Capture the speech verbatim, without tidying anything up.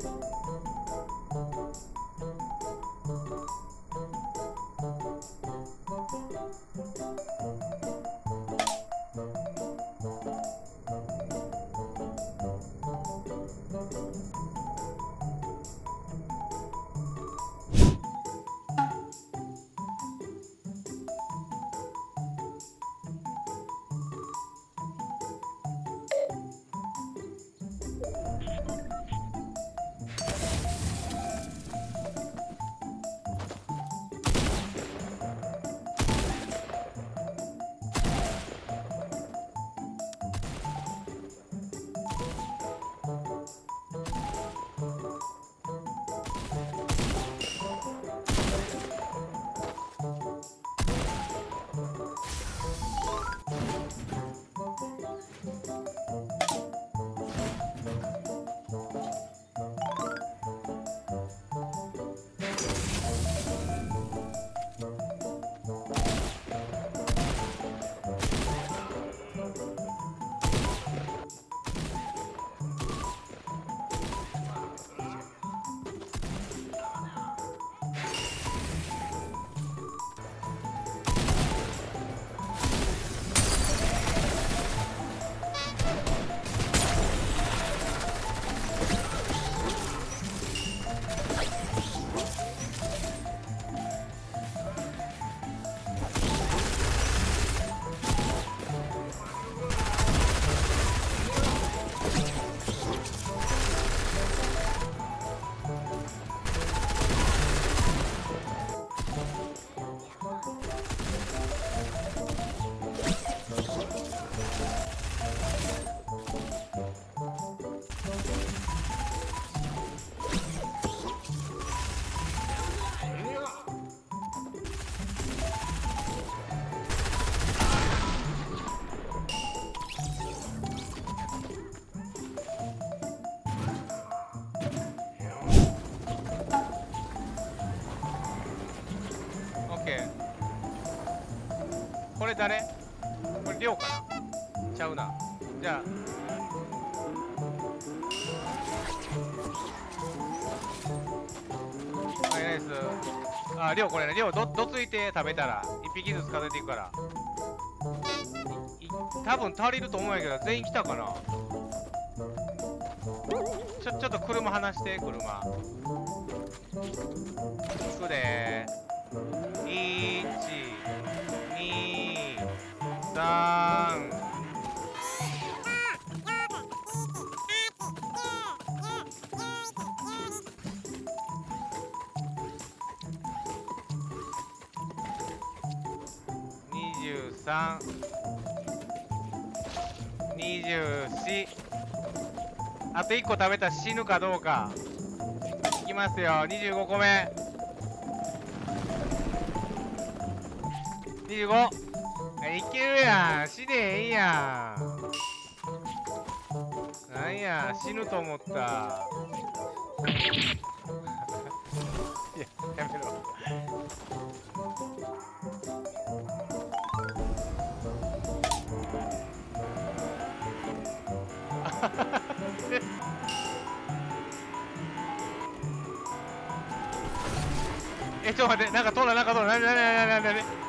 これ誰？これリョウかな？ちゃうな。じゃあはいナイス。あ、リョウこれね。リョウどどついて食べたら一匹ずつ数えていくから。いい多分足りると思うんやけど全員来たかな。ちょちょっと車離して車。行くでー。いちにさんにじゅうさんにじゅうよん。あといっこ食べたら死ぬかどうか。いきますよ。にじゅうごこめ。にじゅうご。いけるやん。死ねえやん。なんや、死ぬと思った。いや、やめろ。え、ちょっと待って、なんか通ら、なんか通ら、なになになになになに